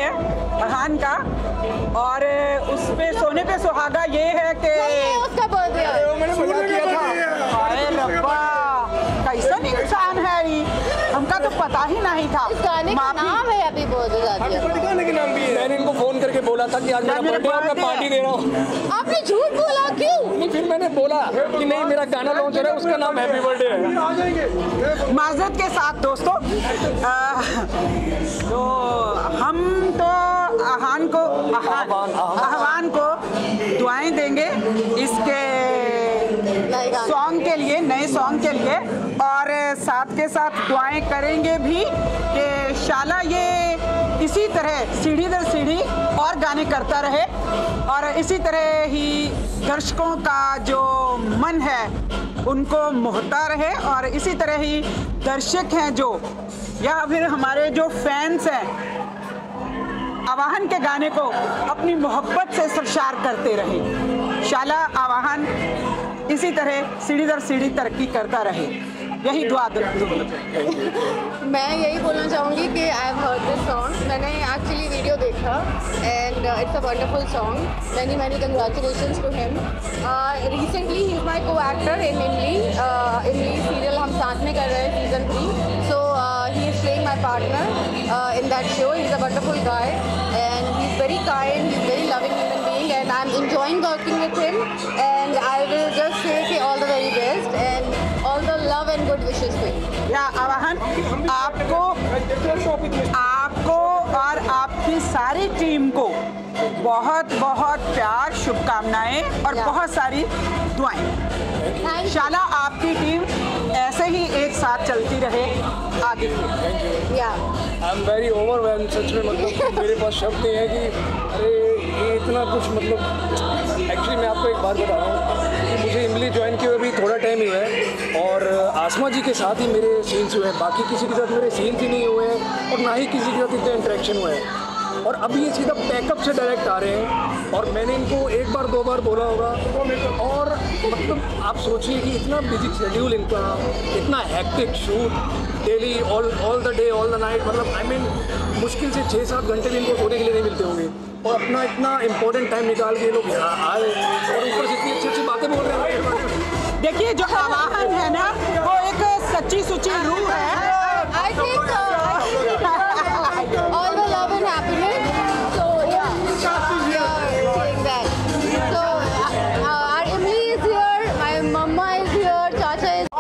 अहान का, और उस पे सोने पे सुहागा ये है कि उसका बर्थडे कैसा इंसान है ये, हमका तो पता ही नहीं था। इस गाने का नाम है हैप्पी बर्थडे दादी। गाने के नाम भी है। मैंने इनको फोन करके बोला था कि आज मेरा बर्थडे और मैं पार्टी दे रहा हूँ। आपने झूठ बोला क्यों? नहीं, फिर मैंने बोला कि नहीं मेरा गाना लॉन्च हो रहा है, उसका नाम हैप्पी बर्थडे है। माजरत के साथ दोस्तों, तो हम तो आह्वान को दुआएं देंगे इसके सॉन्ग के लिए, नए सॉन्ग के लिए, और साथ के साथ दुआएं करेंगे भी कि शाला ये इसी तरह सीढ़ी दर सीढ़ी और गाने करता रहे, और इसी तरह ही दर्शकों का जो मन है उनको मोहता रहे, और इसी तरह ही दर्शक हैं जो, या फिर हमारे जो फैंस हैं, आवाहन के गाने को अपनी मोहब्बत से सरशार करते रहे। शाला आवाहन इसी तरह सीढ़ी दर सीढ़ी तरक्की करता रहे, यही दुआ मैं यही बोलना चाहूँगी कि I have heard this song. मैंने एक्चुअली वीडियो देखा and it's a wonderful song. Many congratulations to him. Recently ही इज़ माई को एक्टर इन इमली सीरियल हम साथ में कर रहे हैं season 3। So he is playing my partner in that show. He is a wonderful guy and he is very kind, he is very loving human being and I am enjoying working with him and I will just say कि all the very best and all the love and good wishes to him. या आवाहन, आपको और आपकी सारी team को बहुत बहुत प्यार, शुभकामनाएं और बहुत सारी दुआएं। शाला आपकी टीम ऐसे ही एक साथ चलती रहे आगे। आई एम वेरी ओवरवेल्म्ड, सच में मतलब मेरे पास शब्द नहीं है कि अरे ये इतना कुछ, मतलब एक्चुअली मैं आपको एक बात बता रहा हूँ कि मुझे इमली ज्वाइन किए हुए भी थोड़ा टाइम ही हुआ है, और आसमा जी के साथ ही मेरे सीन्स हुए हैं, बाकी किसी के साथ मेरे सीन्स ही नहीं हुए हैं, और ना ही किसी के साथ इतना इंटरेक्शन हुआ है। और अभी ये सीधा पैकअप से डायरेक्ट आ रहे हैं, और मैंने इनको एक बार दो बार बोला होगा, और मतलब आप सोचिए कि इतना बिजी शेड्यूल इनका, इतना hectic shoot daily, all the day all the night, मतलब आई मीन मुश्किल से 6-7 घंटे भी इनको सोने के लिए नहीं मिलते होंगे, और अपना इतना इंपॉर्टेंट टाइम निकाल के ये लोग यहाँ आए और ऊपर से इतनी अच्छी बातें बोल रहे हैं। देखिए, जो आवाहन है ना, वो एक सच्ची सुची रूह है। I think all the love and happiness. So yeah, saying that. So our Emily is here, my mama is here, Chacha is.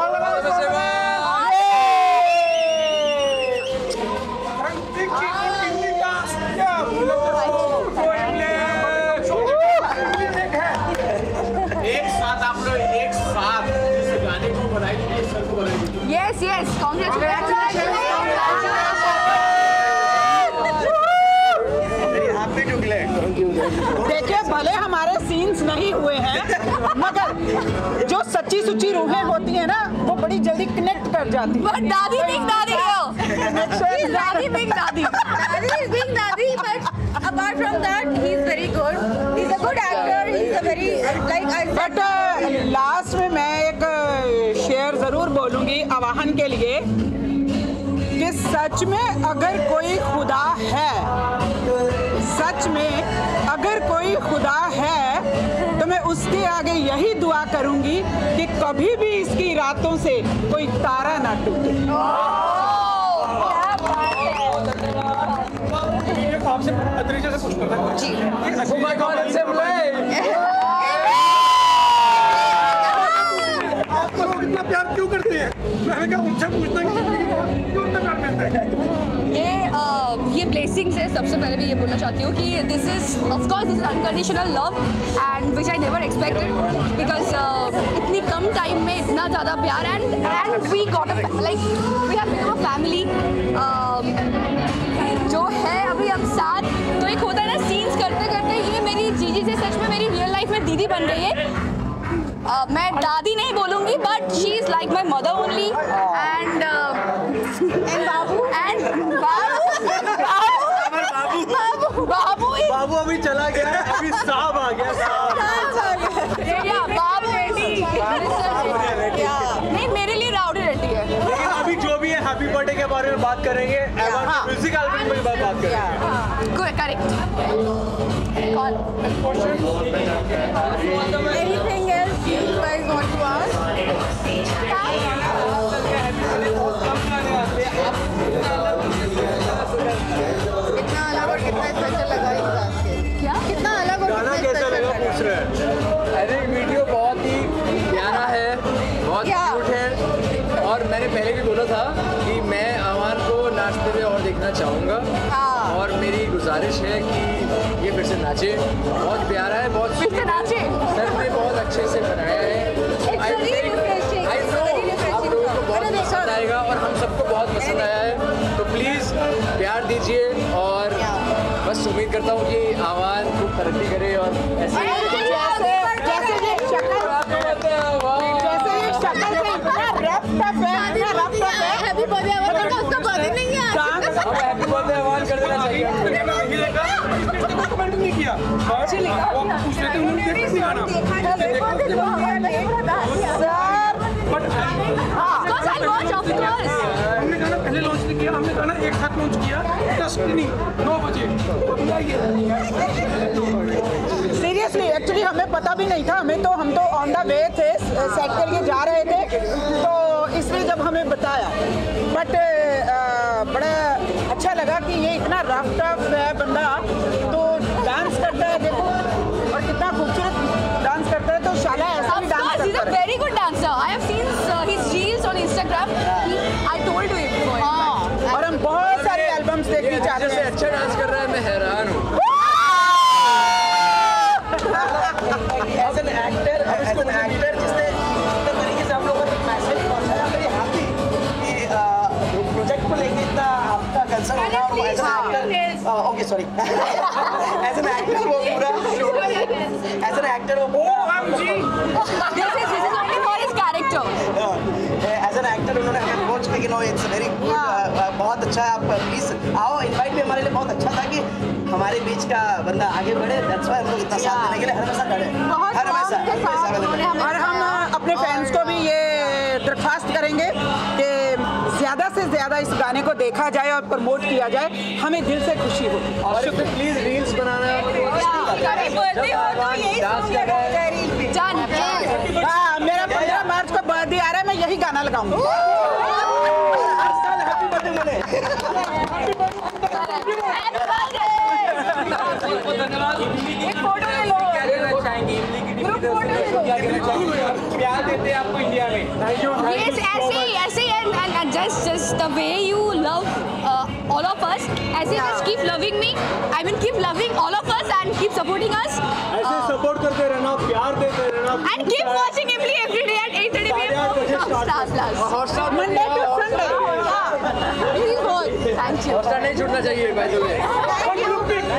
Yes, congratulations. देखिए, भले हमारे सीन्स नहीं हुए हैं, मगर जो सच्ची सुची रूहें होती हैं ना, वो बड़ी जल्दी कनेक्ट कर जाती हैं। But Dadi being Dadi here. Dadi being Dadi. Dadi is being Dadi, but apart from that, he's very good. He's a good actor. He's a very like I said. But last में मैं एक शेर ज़रूर बोलूँगी आवाहन के लिए कि सच में अगर कोई खुदा है, सच में अगर कोई खुदा है, तो मैं उसके आगे यही दुआ करूँगी कि कभी भी इसकी रातों से कोई तारा ना टूटे। आपसे अदरीजा से पूछना था जी। Oh my God, it's a way. आप लोग इतना प्यार क्यों करते हैं? मैंने कहा उनसे पूछना क्यों इतना प्यार मिलता है? ये ब्लेसिंग्स है। सबसे पहले भी ये बोलना चाहती हूँ कि this is of course this is unconditional love and which I never expected, because इतनी कम टाइम में इतना ज़्यादा प्यार and we got like we have become a family जो है अभी हम साथ। तो एक होता है ना, सीन्स करते करते ये मेरी जीजी से सच में मेरी रियल लाइफ में दीदी बन रही है। मैं दादी नहीं बोलूँगी, but she is like my mother only and बाबू अभी चला गया है, अभी साहब आ गया, बाबू रेड्डी नहीं, मेरे लिए राउडी रेड्डी है। लेकिन अभी जो भी है हैप्पी बर्थडे के बारे में बात करेंगे, म्यूजिक एल्बम के बारे में बात करेंगे। Correct. Anything else you guys want to ask? कितना अलग और कितना स्पेशल लगा इस बात के? क्या? कितना अलग और गाना कितना कैसा स्पेशल लगा लगा? पूछ रहे हैं। आई थिंक वीडियो बहुत ही प्यारा है, बहुत क्या? क्यूट है, और मैंने पहले भी बोला था कि मैं आवान को नाचते हुए और देखना चाहूँगा, हाँ। और मेरी गुजारिश है कि ये फिर से नाचे। बहुत प्यारा है, बहुत फिर से नाचे? सर ने बहुत अच्छे से बनाया है। It's very refreshing. I It's no very refreshing आप लोगों को song. बहुत मैंने पसंद देखा। आएगा और हम सबको बहुत पसंद आया है, तो प्लीज़ प्यार दीजिए, और बस उम्मीद करता हूँ कि आवान खूब तरक्की करे और ऐसे जैसे ये शक्ल जैसे ये शक्ल से इतना रफ टफ है, इतना रफ टफ है। हैप्पी बर्थडे आवाज का उसका बर्थडे नहीं है आज। हैप्पी बर्थडे आवान कर देना चाहिए। कमेंट नहीं किया, वो पूछ रहे थे उन्होंने देखा नहीं गाना। Because I watch, of course. हमने गाना पहले लॉन्च नहीं किया, हमने गाना एक साथ लॉन्च किया 10 स्क्रीनिंग 9 बजे। सीरियसली एक्चुअली हमें पता भी नहीं था, हम तो ऑन द वे थे, सेट के लिए जा रहे थे, तो इसलिए जब हमें बताया, बट बड़ा अच्छा लगा कि ये इतना रफ टफ है बंदा, तो डांस करता है, देखो, और कितना खूबसूरत डांस करता है, तो शाला ऐसा भी Of dance course, he's a करता है। very good dancer. I have seen his reels on Instagram. I told you it before. हाँ। और हम बहुत सारे एल्बम्स देखने ये चाहते जैसे हैं। अच्छा डांस कर रहा है, मैं हैरान हूँ। एज एन एक्टर जिसने तरीके से हम लोगों को मैसेज पहुंचाया, मेरी हैप्पी कि प्रोजेक्ट को लेके इतना आपका कंसर्न होगा, और as an actor okay sorry as an actor वो पूरा This is only for his character. As an actor उन्होंने हमें अप्रोच किया कि नो इट्स वेरी गुड, बहुत अच्छा है, आप प्लीज आओ। इनवाइट भी हमारे लिए बहुत अच्छा था कि हमारे बीच का बंदा आगे बढ़े, दैट्स व्हाई हम लोग इतना साथ देने के लिए हर हमेशा खड़े हैं, बहुत हर हमेशा काम के साथ उन्होंने हमें और हम अपने फैंस को भी ये दरख्वास्त करेंगे कि ज़्यादा से ज़्यादा इस गाने को देखा जाए और प्रमोट किया जाए, हमें दिल से खुशी हो। और प्लीज रील्स बनाना Done. हाँ, मेरा 15 मार्च को बर्थडे आ रहा है, मैं यही गाना लगाऊंगा। हर साल हैप्पी बर्थडे बोले। एक फोटो ले लो। ग्रुप फोटो ले लो। प्यार देते हैं आपको इंडिया में। Thank you. Yes, ऐसे and just the way you love all of us, ऐसे just keep loving me. I mean keep loving all of us and keep supporting us. ऐसे सपोर्ट करते रहना, प्यार देते रहना, And keep watching Imli every day at 8:30 p.m. Star Plus. Hotstar Monday to Sunday। Please watch. Thank you. Hotstar नहीं छूटना चाहिए by the way.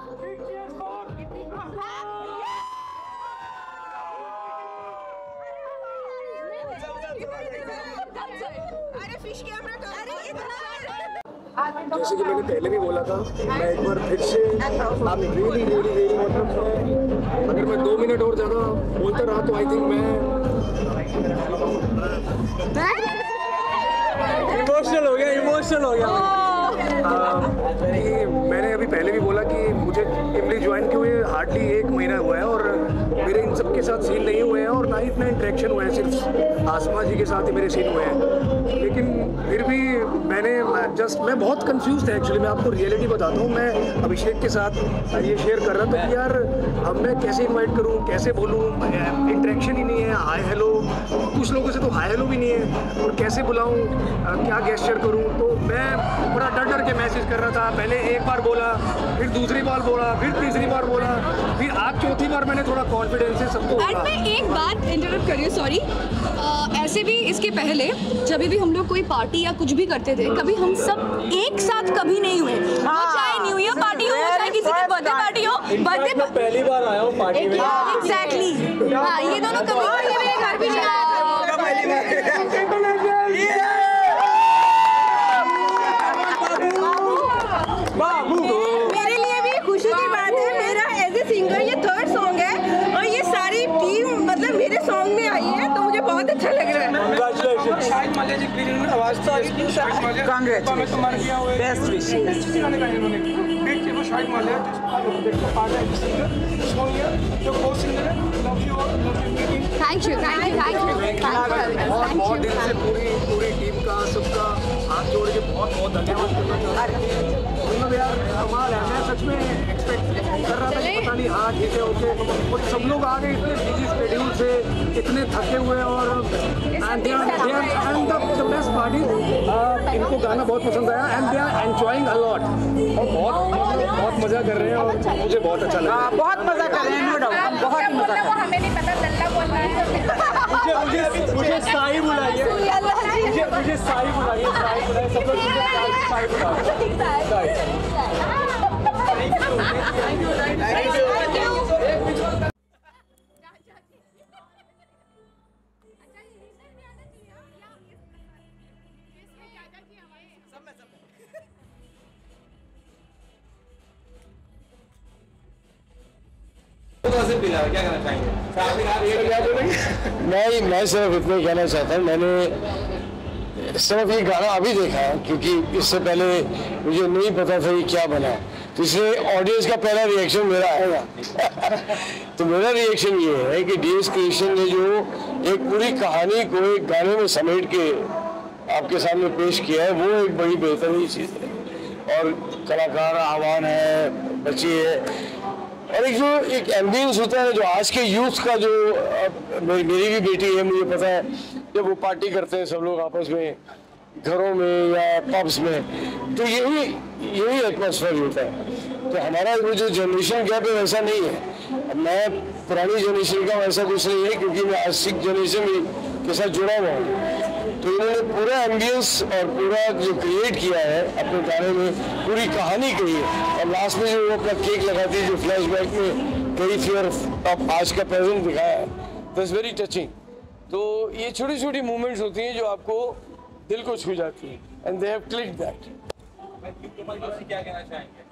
जैसे कि मैंने पहले भी बोला था, मैं एक बार फिर से आप रियली मतलब अगर मैं 2 मिनट और ज़्यादा बोलता रहा तो आई थिंक मैं इमोशनल हो गया। मैंने अभी पहले भी बोला कि मुझे इमली ज्वाइन किए हुए हार्डली 1 महीना हुआ है, और मेरे इन सब के साथ सीन नहीं हुए हैं, और ना ही इतना इंटरेक्शन हुआ है, सिर्फ आसमा जी के साथ ही मेरे सीन हुए हैं। लेकिन फिर भी मैं बहुत कंफ्यूज था एक्चुअली। मैं आपको रियलिटी बताता हूँ, मैं अभिषेक के साथ ये शेयर कर रहा था कि यार अब मैं कैसे इनवाइट करूँ, कैसे बोलूँ, इंटरेक्शन ही नहीं है, हाय हेलो, कुछ लोगों से तो हाय हेलो भी नहीं है, और कैसे बुलाऊँ, क्या गेस्चर करूँ। तो मैं बड़ा डर के मैसेज कर रहा था। पहले एक बार बोला, फिर दूसरी बार बोला, फिर तीसरी बार बोला, फिर आज चौथी बार मैंने थोड़ा कॉन्फिडेंस से सबको एंड बोला। मैं एक बात इंटरप्ट कर रही हूँ, सॉरी। ऐसे भी इसके पहले जब भी हम लोग कोई पार्टी या कुछ भी करते थे, कभी हम सब एक साथ कभी नहीं हुए। वो चाहे न्यू ईयर पार्टी हो, चाहे किसी की बर्थडे पार्टी हो, बर्थडे मैं पहली बार आया हूँ पार्टी में। एग्जैक्टली। हाँ, ये दोनों कभी मेरे घर भी चला मेरे लिए भी खुशी की बात है। मेरा एज ए सिंगर ये 3rd सॉन्ग है, और ये सारी टीम मतलब मेरे सॉन्ग में आई है, तो मुझे बहुत अच्छा लग रहा है। शायद माल्या जी प्लीज आवाज Congratulations. Best wishes. Thank you. बहुत दिल से पूरी टीम का सबका हाथ जोड़ के बहुत धन्यवाद करना चाहता हूँ। मतलब यार कमाल है, मैं सच में एक्सपेक्ट कर रहा था कि पता नहीं हाँ ठीक है ओके, और सब लोग आ गए इतने बिजी शेड्यूल से, इतने थके हुए और द बेस्ट पार्टी, इनको गाना बहुत पसंद आया and they are enjoying a lot और बहुत मजा कर रहे हैं और मुझे बहुत अच्छा लगा। बहुत मजा कर रहे हैं, नो डाउट, बहुत ही मजा कर रहे हैं। हमें नहीं पता लल्ला बोलना है। मुझे साई बुलाइए, मुझे साई बुलाइए, सब लोग साई बुलाइए। क्या कहना चाहेंगे? मैं सिर्फ इतना ही कहना चाहता हूँ, मैंने सिर्फ ये गाना अभी देखा है क्योंकि इससे पहले मुझे नहीं पता था ये क्या बना, तो इसलिए ऑडियंस का पहला रिएक्शन मेरा आएगा। तो मेरा रिएक्शन ये है कि डीएस क्रिएशन ने जो एक पूरी कहानी को एक गाने में समेट के आपके सामने पेश किया है, वो एक बड़ी बेहतरीन चीज़ है। और कलाकार आह्वान है, बच्चे है, और एक जो एक एम्बियंस होता है जो आज के यूथ का, जो मेरी भी बेटी है, मुझे पता है जब वो पार्टी करते हैं सब लोग आपस में घरों में या पब्स में, तो यही एटमॉस्फेयर होता है। तो हमारा वो जो जनरेशन गैप है वैसा नहीं है। मैं पुरानी जनरेशन का वैसा कुछ नहीं है क्योंकि मैं आज सिख जनरेशन के साथ जुड़ा हुआ हूँ। तो इन्होंने पूरा एम्बियंस और पूरा जो क्रिएट किया है अपने गाने में, पूरी कहानी कही है, और लास्ट में जो वो अपना केक लगाती है, जो फ्लैशबैक में कही थी और अब आज का प्रेजेंट दिखाया है, दैट्स वेरी टचिंग। तो ये छोटी छोटी मूवमेंट्स होती हैं जो आपको दिल को छू जाती हैं, and they have clicked that. क्या कहना चाहेंगे?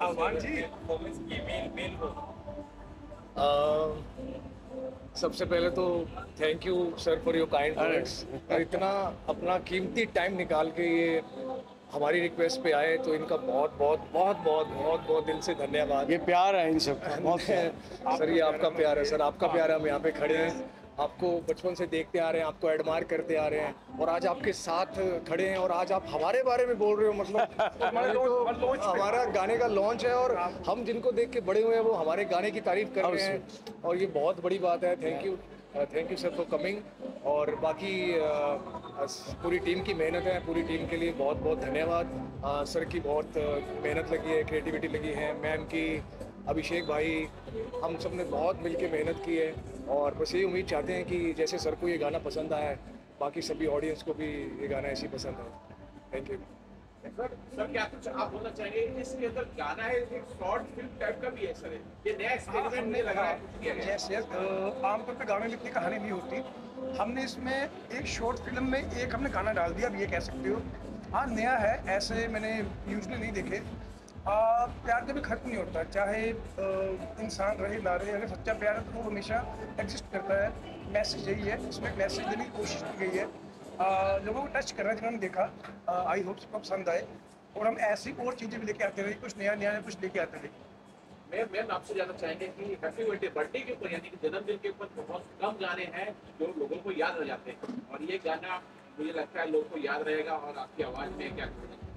सबसे पहले तो thank you sir for your kind words, और इतना अपना कीमती टाइम निकाल के ये हमारी रिक्वेस्ट पे आए, तो इनका बहुत दिल से धन्यवाद। ये प्यार है इन सब का, बहुत सर ये आपका प्यार है सर, आपका प्यार है। हम यहाँ पे खड़े हैं, आपको बचपन से देखते आ रहे हैं, आपको एडमायर करते आ रहे हैं, और आज आपके साथ खड़े हैं, और आज आप हमारे बारे में बोल रहे हो। मतलब हमारा गाने का लॉन्च है और हम जिनको देख के बड़े हुए हैं वो हमारे गाने की तारीफ कर रहे हैं, और ये बहुत बड़ी बात है। Thank you sir for coming. और बाकी पूरी टीम की मेहनत है, पूरी टीम के लिए बहुत धन्यवाद। सर की बहुत मेहनत लगी है, क्रिएटिविटी लगी है, मैम की, अभिषेक भाई, हम सब ने बहुत मिलके मेहनत की है, और बस यही उम्मीद चाहते हैं कि जैसे सर को ये गाना पसंद आया है, बाकी सभी ऑडियंस को भी ये गाना ऐसे ही पसंद आए। Thank you sir. क्या कुछ आप बोलना चाहेंगे? इसके अंदर गाना है, एक शॉर्ट फिल्म टाइप का भी है सर, ये नया एक्सपेरिमेंट नहीं लग रहा है? यस आमतौर पे गाने में इतनी कहानी नहीं होती, हमने इसमें एक शॉर्ट फिल्म में एक हमने गाना डाल दिया, अब ये कह सकते हो। हाँ नया है, ऐसे मैंने यूजुअली नहीं देखे। प्यार कभी खत्म नहीं होता, चाहे इंसान रहे ना रहे, अगर सच्चा प्यार है तो वो हमेशा एग्जिस्ट करता है। मैसेज यही है, इसमें मैसेज देने की कोशिश की गई है, लोगों को टच कर रहा है जिन्होंने देखा। आई होप सबको पसंद आए, और हम ऐसी और चीज़ें भी लेके आते रहे, कुछ नया कुछ लेके आते रहे। मैम आपसे जानना चाहेंगे कि हैप्पी बर्थडे के ऊपर, यानी कि जन्मदिन के ऊपर बहुत कम गाने हैं जो लोगों को याद रह जाते हैं, और ये गाना मुझे लगता है लोगों को याद रहेगा, और आपकी आवाज़ में क्या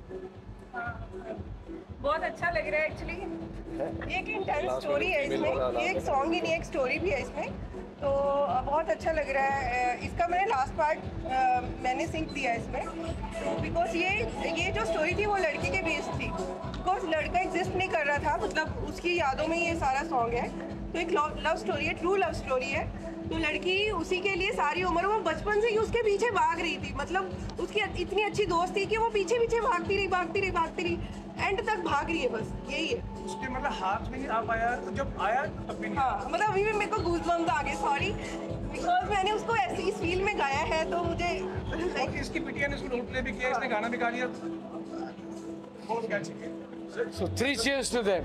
बहुत अच्छा लग रहा है एक्चुअली। एक इंटेंस स्टोरी है इसमें, ये एक सॉन्ग ही नहीं, एक स्टोरी भी है इसमें, तो बहुत अच्छा लग रहा है। इसका मैंने लास्ट पार्ट मैंने सिंक दिया इसमें, तो बिकॉज ये जो स्टोरी थी वो लड़की के बेस थी, बिकॉज लड़का एग्जिस्ट नहीं कर रहा था, मतलब उसकी यादों में ये सारा सॉन्ग है। तो एक लव स्टोरी है, ट्रू लव स्टोरी है। तो लड़की उसी के लिए सारी उम्र, वो बचपन से ही उसके पीछे भाग रही थी, मतलब उसकी इतनी अच्छी दोस्त थी कि वो पीछे भागती रही, एंड तक भाग रही है, बस यही है। उसके मतलब हाथ में नहीं आ पाया, तो जब आया तब भी नहीं। हाँ मतलब अभी भी मेरे को गूज़बम्स आ गए, सॉरी, बिकॉज मैंने उसको ऐसी इस फील में गाया है, तो मुझे इसकी पिटिया ने इसको रोल प्ले भी किया, इसने गाना भी गा लिया, बहुत क्या चाहिए। So 3 cheers to them.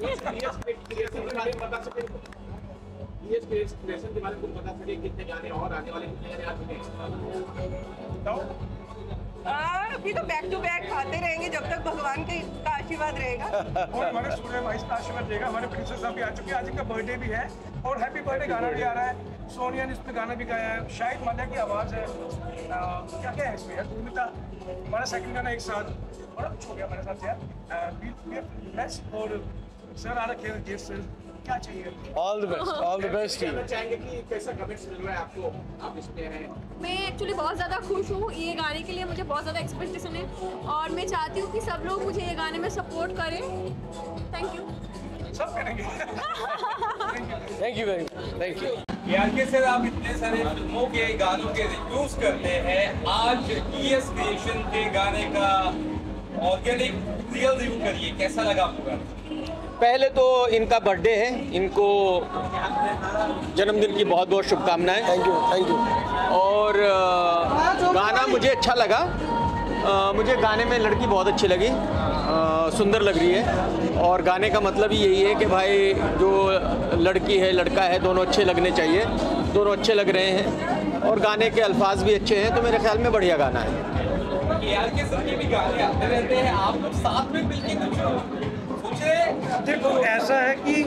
Creation के बारे में कुछ बता सके, कितने गाने और आने वाले, कितने गाने आ चुके हैं? अभी तो बैक टू बैक खाते रहेंगे जब तक भगवान का आशीर्वाद रहेगा। और हमारे सूर्य भाई का आशीर्वाद रहेगा। हमारे प्रिंसेस साहब भी आ चुके हैं, आज इनका बर्थडे भी है और हैप्पी बर्थडे गाना भी आ रहा है। सोनिया ने इसमें गाना भी गाया है, शाहिद माल्या की आवाज़ है। क्या क्या है इसमें यार, उर्मिता हमारा सेकंड गाना एक साथ बड़ा कुछ हो गया हमारे साथ यार। और सर आ रखे हैं, सर क्या चाहिए? ऑल द बेस्ट कहना चाहेंगे कि कैसा कमेंट्स मिल रहा है आपको, आप इसमें हैं? मैं एक्चुअली बहुत ज़्यादा खुश हूँ। ये गाने के लिए मुझे बहुत ज़्यादा एक्सपेक्टेशन है और मैं चाहती हूँ कि सब लोग मुझे ये गाने में सपोर्ट करें। Thank you. सब करेंगे। Thank you very much, thank you. के सर, आप इतने सारे फिल्मों के गानों के रिव्यूज करते हैं, आज ES क्रिएशन के गाने का ऑर्गेनिक रियल रिव्यू करिए, कैसा लगा आपको गाना? पहले तो इनका बर्थडे है, इनको जन्मदिन की बहुत बहुत शुभकामनाएं। Thank you. और गाना मुझे अच्छा लगा। मुझे गाने में लड़की बहुत अच्छी लगी, सुंदर लग रही है। और गाने का मतलब ही यही है कि भाई जो लड़की है लड़का है दोनों अच्छे लगने चाहिए, दोनों अच्छे लग रहे हैं और गाने के अल्फाज भी अच्छे हैं, तो मेरे ख्याल में बढ़िया गाना है। के सर के भी गाने आते रहते हैं, आप लोग साथ में मिलके कुछ देखो ऐसा है कि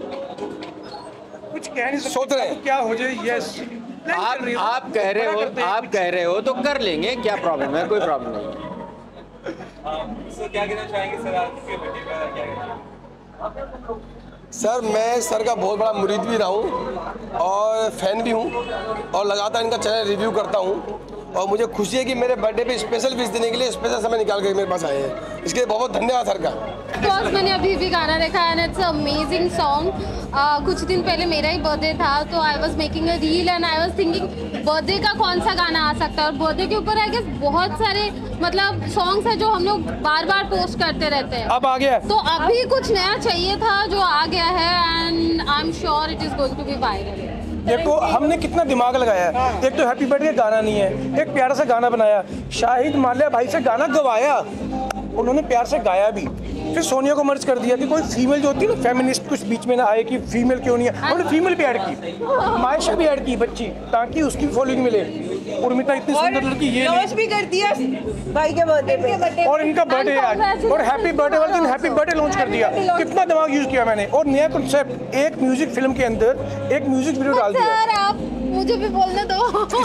कुछ कह नहीं सोच रहे हैं क्या हो जाए। यस, आप कह रहे हो तो कर लेंगे, क्या प्रॉब्लम है, कोई प्रॉब्लम नहीं। सर क्या कहना चाहेंगे सर आपके बर्थडे पर, क्या कहना? सर मैं सर का बहुत बड़ा मुरीद भी रहा हूँ और फैन भी हूँ और लगातार इनका चैनल रिव्यू करता हूँ और मुझे खुशी है कि मेरे बर्थडे पे स्पेशल विश देने के लिए स्पेशल समय निकाल कर मेरे पास आए हैं। इसके लिए बहुत बहुत धन्यवाद सर का। ऑफकोर्स मैंने अभी भी गाना देखा एंड इट्स अमेजिंग सॉन्ग। कुछ दिन पहले मेरा ही बर्थडे था तो I was making a reel and I was thinking birthday का कौन सा गाना आ सकता है, और बर्थडे के ऊपर आई गेस बहुत सारे मतलब सॉन्ग्स है जो हम लोग बार बार पोस्ट करते रहते हैं। अब आ गया तो अभी कुछ नया चाहिए था जो आ गया है and I am sure it is going to be viral. देखो हमने कितना दिमाग लगाया है। एक तो हैप्पी बर्थडे गाना नहीं है, एक प्यारा सा गाना बनाया, शाहिद माल्या भाई से गाना गवाया, उन्होंने प्यार से गाया भी, फिर सोनिया को मर्ज कर दिया कि कोई फीमेल जो होती है ना फेमिनिस्ट कुछ बीच में ना आए कि फीमेल क्यों नहीं है, उन्होंने फीमेल भी ऐड की, मायशा भी ऐड की बच्ची, ताकि उसकी फॉलोइंग मिले। उर्मिता इतनी सुंदर लड़की ये लॉन्च भी कर दिया भाई के बर्थडे पे और इनका बर्थडे आज और हैप्पी बर्थडे वाले दिन हैप्पी बर्थडे लॉन्च कर दिया। कितना दिमाग यूज किया मैंने और नया कॉन्सेप्ट, एक म्यूजिक फिल्म के अंदर एक म्यूजिक वीडियो डाल दिया। सर आप मुझे भी बोलने दो।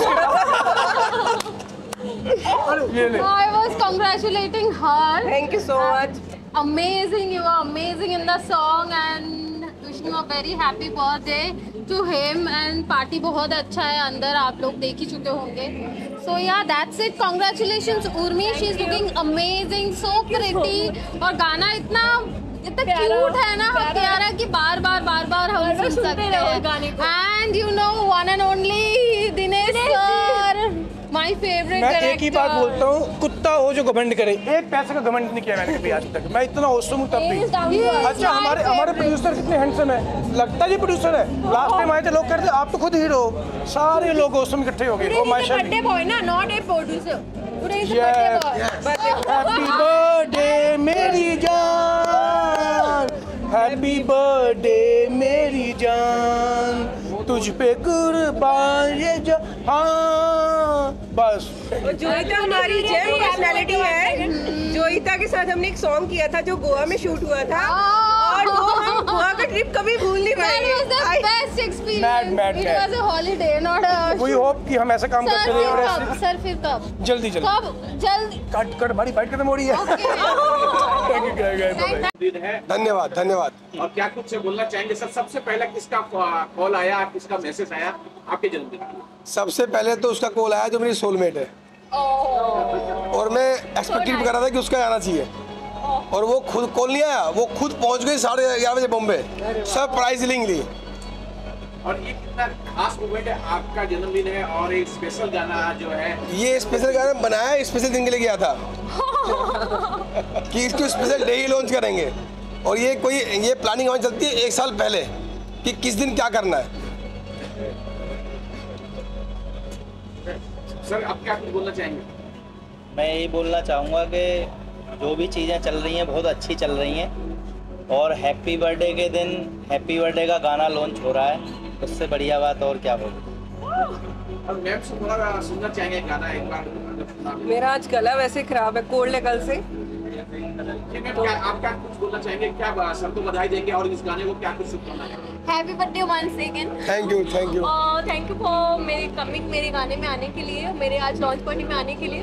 I was congratulating her. Thank you so much. Amazing, you are amazing in the song and wishing a very happy birthday to him. And party बहुत अच्छा है अंदर, आप लोग देख ही चुके होंगे. So yeah, that's it. Congratulations Urmi, she is looking amazing, so pretty. और गाना इतना क्यूट है ना, प्यारा कि बार बार हम सुन सकते हैं. And you know one and only Dinesh sir, my favorite मैं director. एक ही बात बोलता हूँ, कुत्ता हो जो घमंड करे, एक पैसे का घमंड नहीं किया मैंने कभी आज तक। मैं इतना औसम हूँ तब भी। अच्छा हमारे प्रोड्यूसर कितने हैंडसम है, लगता जी प्रोड्यूसर है। लास्ट टाइम आए थे लोग कहते आप तो खुद हीरो, सारे लोग औसम इकट्ठे हो गए। ओ माशाल्लाह, बर्थडे बॉय ना, not a producer. Today is happy birthday मेरी जान, हैप्पी बर्थडे मेरी जान, तुझ पे कुर्बान ये जहां। बस जोईता हमारी जेम पर्सनालिटी है। जोईता के साथ हमने एक सॉन्ग किया था जो गोवा में शूट हुआ था और वो हम गोवा का ट्रिप कभी भूल नहीं पाएंगे। That was the best experience. It was a holiday, not a. We hope कि हम ऐसा काम करते रहे और ऐसे सर फिर कब? जल्दी कब? जल्दी। कट हमारी फाइट खत्म हो रही है। धन्यवाद। और क्या कुछ से बोलना चाहेंगे सर? सबसे पहले किसका कॉल आया, किसका मैसेज आया आपके जन्मदिन? सबसे पहले तो उसका कॉल आया जो मेरी सोलमेट है और मैं एक्सपेक्टेड कर रहा था कि उसका आना चाहिए और वो खुद कॉल नहीं आया, वो खुद पहुंच गई 11:30 बजे बॉम्बे, सरप्राइजिंगली। और ये कितना खास मोमेंट है, आपका जन्मदिन है और एक स्पेशल गाना जो है, ये स्पेशल गाना बनाया स्पेशल दिन के लिए गया था कि इसको स्पेशल डे ही लॉन्च करेंगे और ये प्लानिंग हमारी चलती है 1 साल पहले कि किस दिन क्या करना है। सर आप क्या कुछ बोलना चाहेंगे? मैं यही बोलना चाहूँगा कि जो भी चीज़ें चल रही हैं बहुत अच्छी चल रही हैं और हैप्पी बर्थडे के दिन हैप्पी बर्थडे का गाना लॉन्च हो रहा है, उससे बढ़िया बात और क्या होगी। और मैम से थोड़ा सुनना चाहेंगे गाना एक बार। मेरा आज गला वैसे खराब है, कोल्ड है कल से। तो आप क्या कुछ बोलना चाहेंगे, क्या सबको बधाई देंगे और इस गाने को क्या कुछ शुभकामनाएं? Happy birthday once again. Thank you thank you for मेरे कमिंग, मेरे गाने में आने के लिए, मेरे आज लॉन्च पार्टी में आने के लिए।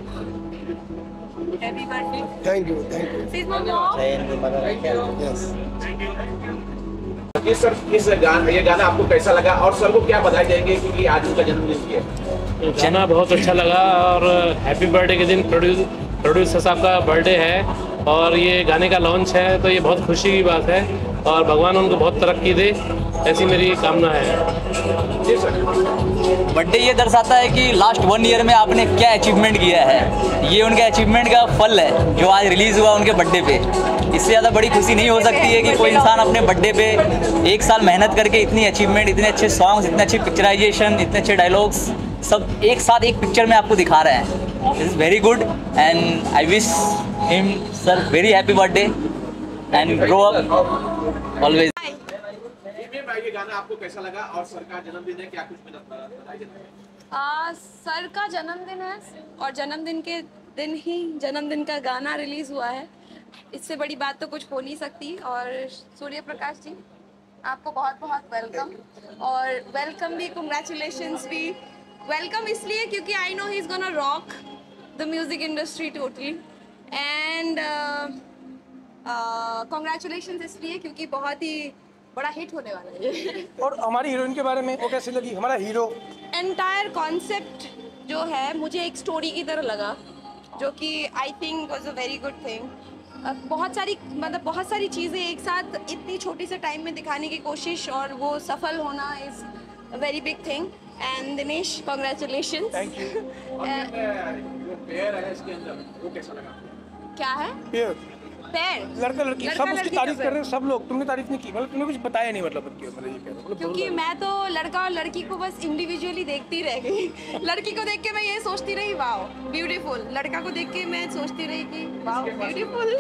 Happy birthday. Thank you she is my mom. Yes. Sir ये गाना आपको कैसा लगा और सर को क्या बधाई देंगे क्योंकि आज उनका जन्मदिन भी है? गाना बहुत अच्छा लगा और हैप्पी बर्थडे के दिन प्रोड्यूसर साहब का बर्थडे है और ये गाने का लॉन्च है, तो ये बहुत खुशी की बात है और भगवान उनको बहुत तरक्की दे, ऐसी मेरी कामना है। जी सर। बर्थडे ये दर्शाता है कि लास्ट 1 ईयर में आपने क्या अचीवमेंट किया है, ये उनके अचीवमेंट का फल है जो आज रिलीज़ हुआ उनके बर्थडे पे। इससे ज़्यादा बड़ी खुशी नहीं हो सकती है कि कोई इंसान अपने बर्थडे पे 1 साल मेहनत करके इतनी अचीवमेंट, इतने अच्छे सॉन्ग्स, इतने अच्छी पिक्चराइजेशन, इतने अच्छे डायलॉग्स सब एक साथ एक पिक्चर में आपको दिखा रहे हैं। This is very good and I wish him sir very happy birthday and grow up always. ये गाना आपको कैसा लगा और सर का जन्मदिन है, क्या कुछ बताइए? सर का जन्मदिन है और जन्मदिन के दिन ही जन्मदिन का गाना रिलीज़ हुआ है, इससे बड़ी बात तो कुछ हो नहीं सकती। और सूर्य प्रकाश जी आपको बहुत बहुत वेलकम, और वेलकम भी, कंग्रेचुलेशंस भी। वेलकम इसलिए क्योंकि I know he is gonna rock the music industry totally, and congratulations इसलिए क्योंकि बहुत ही बड़ा हिट होने वाला है। और हमारी हीरोइन के बारे में वो कैसी लगी, हमारा हीरो? एंटायर कॉन्सेप्ट जो है मुझे एक स्टोरी की तरह लगा, जो कि I think was a very good thing. बहुत सारी चीज़ें एक साथ इतनी छोटी से टाइम में दिखाने की कोशिश और वो सफल होना is a very big thing. And Dinesh congratulations. Thank you. जो पेयर है इसके अंदर वो कैसा लगा? क्या है पेयर? पैर, लड़का लड़की सब उसकी तारीफ कर रहे हैं, सब लोग। तुमने तारीफ नहीं की, मतलब तुमने कुछ बताया नहीं, मतलब ये कह रहे हो। क्योंकि मैं तो लड़का और लड़की को बस इंडिविजुअली देखती रह गई। लड़की को देख के मैं ये सोचती रही वाओ ब्यूटीफुल, लड़का को देख के मैं सोचती रही कि वाओ ब्यूटीफुल।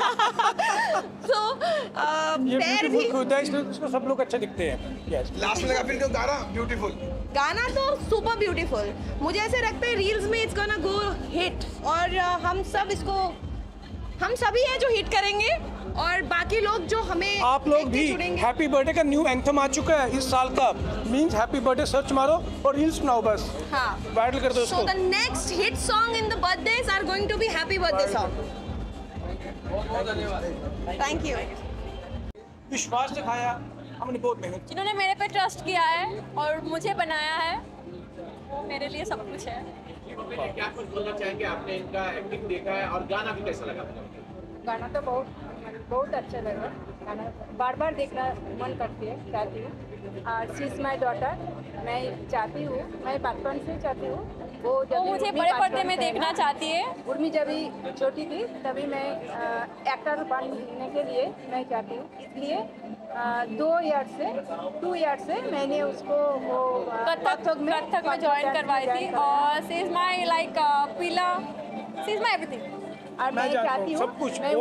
तो पैर भी खुद है, इसको सब लोग अच्छे दिखते हैं। लास्ट में फिर गाना ब्यूटीफुल, गाना तो सुपर ब्यूटीफुल। मुझे ऐसे लगता है रील्स में इट्स गोना गो हिट, और हम सभी हैं जो हिट करेंगे और बाकी लोग जो हमें आप लोग भी। हैप्पी बर्थडे का न्यू एंथम आ चुका है इस साल का, मींस हैप्पी बर्थडे सर्च मारो और रील्स बनाओ बस। हाँ, वायरल कर दो उसको। So the next hit song in the birthdays are going to be happy birthday song. Thank you. विश्वास दिखाया हमने, बहुत मेहनत। जिन्होंने मेरे पे ट्रस्ट किया है और मुझे बनाया है, वो मेरे लिए सब कुछ है। क्या कुछ बोलना चाहेंगे? आपने इनका एक्टिंग देखा है और गाना भी कैसा लगा? गाना तो बहुत अच्छा लगा, गाना बार बार देखना मन चाहती हूँ। और शी इज़ माई डॉटर, मैं चाहती हूँ, मैं बचपन से चाहती हूँ वो मुझे बड़े पर्दे में देखना चाहती है। उर्मी जब छोटी थी तभी मैं एक्टर बनने के लिए मैं चाहती हूँ, इसलिए 2 ईयर से मैंने उसको वो कथक में ज्वाइन करवाई थी। और she is my like pillar, she is my everything. और मैं चाहती हूँ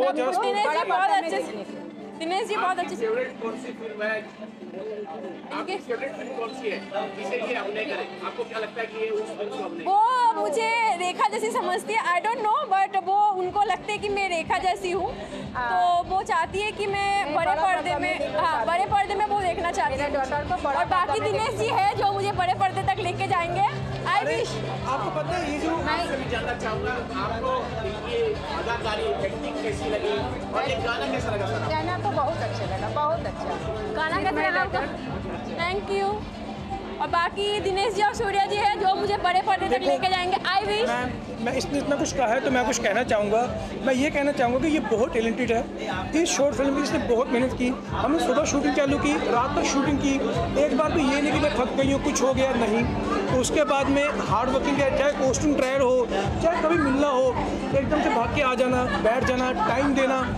दिनेश जी बहुत अच्छे। कौन सी फिल्म है आपकी फेवरेट फिल्म कौन सी है जिसे ये अभिनय करे? आपको क्या लगता है कि ये उस फिल्म को अभिनय? वो मुझे रेखा जैसी समझती है, आई डोंट नो, बट वो उनको लगता है कि मैं रेखा जैसी हूँ, तो वो चाहती है कि मैं बड़े पर्दे में, हाँ बड़े पर्दे में वो देखना चाहती हूँ। और बाकी दिनेश जी है जो मुझे बड़े पर्दे तक लेके जाएंगे। I wish. आपको पता है ये जो मैं जानना चाहूँगा आपको ये अदाकारी एक्टिंग कैसी लगी और ये गाना कैसा लगा सर? गाना तो बहुत अच्छा लगा, बहुत अच्छा गाना कैसा लगा आपको? Thank you. और बाकी दिनेश जी और सूर्या जी है जो मुझे बड़े पर्दे तक लेके जाएंगे। I wish. मैं इसने इतना कुछ कहा है तो मैं कुछ कहना चाहूँगा। मैं ये कहना चाहूँगा कि ये बहुत टैलेंटेड है। इस शॉर्ट फिल्म की इसने बहुत मेहनत की। हमने सुबह शूटिंग चालू की, रात तक शूटिंग की। एक बार भी ये नहीं कि मैं थक गई हूँ, कुछ हो गया, नहीं। तो उसके बाद में हार्ड वर्किंग है, चाहे कॉस्ट्यूम ट्रायल हो, चाहे कभी मिलना हो, एकदम से भाग के आ जाना, बैठ जाना, टाइम देना,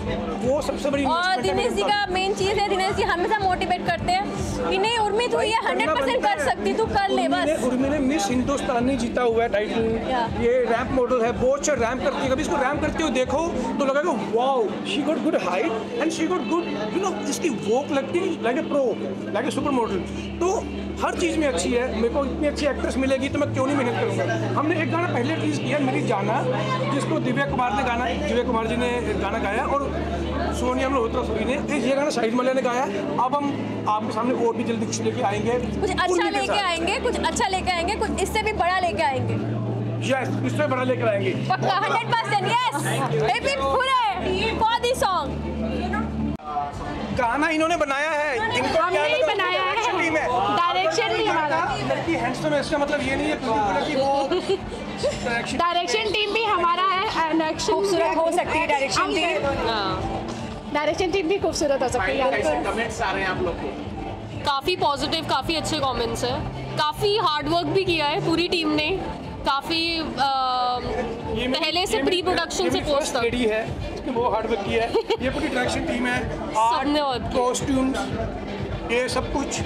वो सबसे बड़ी और दिनेश जी का मेन चीज़ है, दिनेश जी हमेशा मोटिवेट करते हैं कि नहीं उर्मी तू ये 100% कर सकती, तू कर ले बस। उर्मी ने मिस हिंदुस्तानी जीता हुआ है टाइटल। ये रैंप मॉडल है, बहुत अच्छा रैंप करती है। कभी इसको रैंप करते हुए देखो तो लगेगा wow, she got good height and she got good इसकी वॉक लगती है like a pro, like a super model. तो हर चीज़ में अच्छी है। मेरे को इतनी अच्छी एक्ट्रेस मिलेगी तो मैं क्यों नहीं मेहनत करूँगा। हमने एक गाना पहले रिलीज़ किया मेरी जाना, जिसको दिव्या कुमार जी ने गाना गाया और सोनिया मल्होत्रा ने ये गाना शाहिद मलिक ने गाया। अब हम आपके सामने और भी जल्दी कुछ लेके आएंगे, कुछ अच्छा लेके आएंगे, कुछ अच्छा लेके आएंगे, कुछ इससे भी बड़ा लेके आएंगे। यस, इससे बड़ा लेकर आएंगे पक्का 100%। यस, हैप्पी पूरे फॉर दिस सॉन्ग। गाना इन्होंने बनाया है, इनको हमने ही बनाया है, टीम है, डायरेक्शन भी हमारा। लड़की हैंडसम है, इसका मतलब ये नहीं है कि वो डायरेक्शन टीम भी हमारा है एंड एक्शन खूबसूरत हो सकती है डायरेक्शन टीम। डायरेक्शन टीम भी खूबसूरत हो सकती है। कैसे कमेंट्स आ रहे हैं आप लोग को? काफ़ी पॉजिटिव, काफ़ी अच्छे कमेंट्स हैं। काफ़ी हार्ड वर्क भी किया है पूरी टीम ने, काफ़ी पहले से प्री प्रोडक्शन से पोस्ट तक है, इसने वो हार्ड वर्क किया है। ये पूरी डायरेक्शन टीम है, आर्ट, कॉस्ट्यूम, ये सब कुछ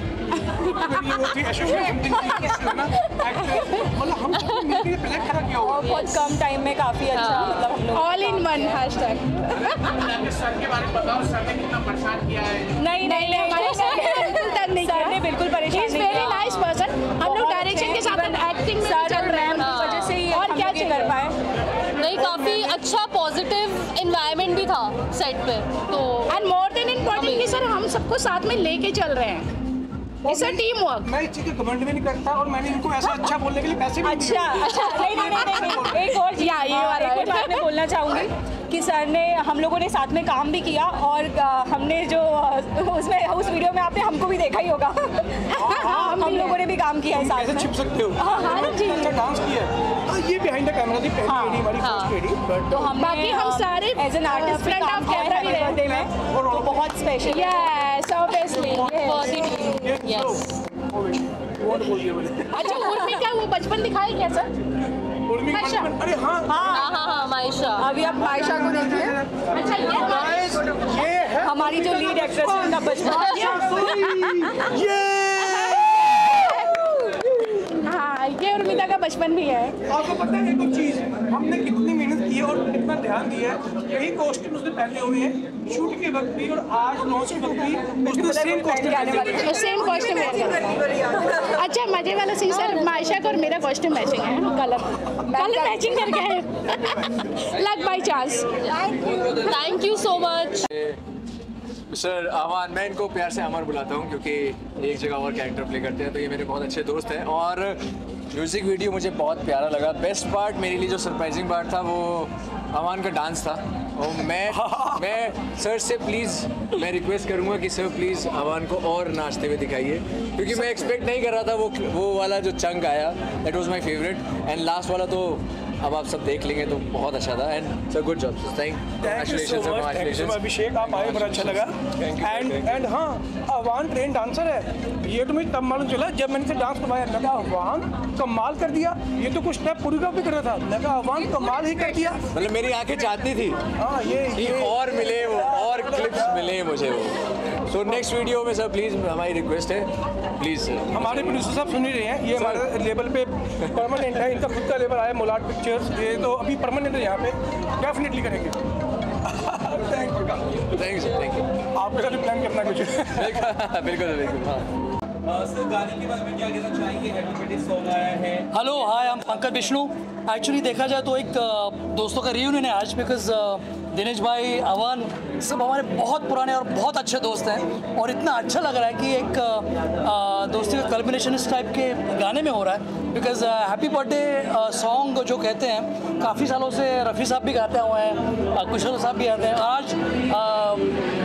बहुत कम टाइम में काफ़ी अच्छा, मतलब हम लोग all in one hashtag. Sir के बारे में बताओ, सर ने कितना परेशान किया है? नहीं हमारे सर ने सर ने बिल्कुल परेशान नहीं किया। Very nice person. हम लोग डायरेक्शन के साथ एक्टिंग में चल रहे हैं, वजह से ही और क्या कर पाए। नहीं, काफ़ी अच्छा पॉजिटिव एनवायरनमेंट भी था सेट पे। तो एंड मोर देन इम्पोर्टेंट कि सर हम सबको साथ में लेके चल रहे हैं। It's a team work. मैं इस चीज़ के कमेंट भी नहीं करता और मैंने इनको ऐसा अच्छा बोलने के लिए पैसे भी नहीं, एक और बात मैं बोलना चाहूँगी कि सर ने, हम लोगों ने साथ में काम भी किया और हमने जो उसमें उस वीडियो में आपने हमको भी देखा ही होगा। हम लोगों ने भी काम किया है साथ में। छिप सकते हो। अच्छा डांस किया है। ये बिहाइंड द कैमरा थी पहली एडी, हमारी फर्स्ट एडी। तो हम बाकी हम सारे as an artist front of camera भी रहते हैं, तो बहुत स्पेशल। Yes obviously. अच्छा उर्मी का वो बचपन दिखाए क्या सर? अरे हाँ मायशा। अभी आप मायशा को देखिए। अच्छा ये है हमारी जो लीड एक्ट्रेस है उनका बचपन। हाँ, ये उर्मिता का बचपन भी है। आपको पता है एक चीज, हमने कितनी मेहनत की है और कितना ध्यान दिया है। यही कॉस्ट्यूम उसने पहने हुए हैं शूट के वक्त भी और आज लॉन्च के वक्त भी उसने सेम कॉस्ट्यूम अच्छा मजे वाला सीन सर, मायशा का और मेरा कॉस्ट्यूम मैचिंग है, कलर मैचिंग करके है luck by chance. Thank you so much sir Aman. मैं इनको प्यार से अमर बुलाता हूँ क्योंकि एक जगह और कैरेक्टर प्ले करते हैं, तो ये मेरे बहुत अच्छे दोस्त हैं। और म्यूज़िक वीडियो मुझे बहुत प्यारा लगा। बेस्ट पार्ट मेरे लिए जो सरप्राइजिंग पार्ट था वो अमान का डांस था। और मैं सर से प्लीज़ मैं रिक्वेस्ट करूँगा कि सर प्लीज़ अमान को और नाचते हुए दिखाइए, क्योंकि मैं एक्सपेक्ट नहीं कर रहा था। वो वाला जो चंक आया that was my favourite and last वाला तो अब आप सब देख लेंगे तो बहुत अच्छा था। And sir good job, thank you Abhishek, आप आए, बड़ा अच्छा लगा। एंड हाँ, अवान ट्रेन डांसर है, ये तो मुझे तब मालूम चला जब मैंने से डांस करवाया। मैं कहा अवान कमाल कर दिया, ये तो कुछ स्टेप कोरियोग्राफी कर रहा था। मैं कहा अवान कमाल ही कर दिया। मतलब मेरी आंखें चाहती थी हाँ ये और मिले वो, और क्लिप्स मिले मुझे वो। सो नेक्स्ट वीडियो में सर प्लीज़ हमारी रिक्वेस्ट है, प्लीज़ हमारे प्रोड्यूसर साहब सुन ही रहे हैं, ये हमारे लेवल पे परमानेंट है, इनका खुद का लेवल आया मोलाट पिक्चर्स, ये तो अभी परमानेंट है यहाँ पे, डेफिनेटली करेंगे। थैंक यू सर, आपके साथ प्लान करना कुछ। बिल्कुल हाँ। सर गाने के बारे में क्या कहना चाहेंगे? हैप्पी बर्थडे सॉन्ग आया है। Hello hi, I am Pankaj Vishnu. Actually देखा जाए तो एक दोस्तों का रियूनियन है आज, बिकॉज दिनेश भाई, अवन सब हमारे बहुत पुराने और बहुत अच्छे दोस्त हैं और इतना अच्छा लग रहा है कि एक दोस्ती का कल्बिनेशन इस टाइप के गाने में हो रहा है। बिकॉज हैप्पी बर्थडे सॉन्ग जो कहते हैं काफ़ी सालों से रफ़ी साहब भी गाते हुए हैं, कुशल साहब भी गाते हैं। आज मल्ला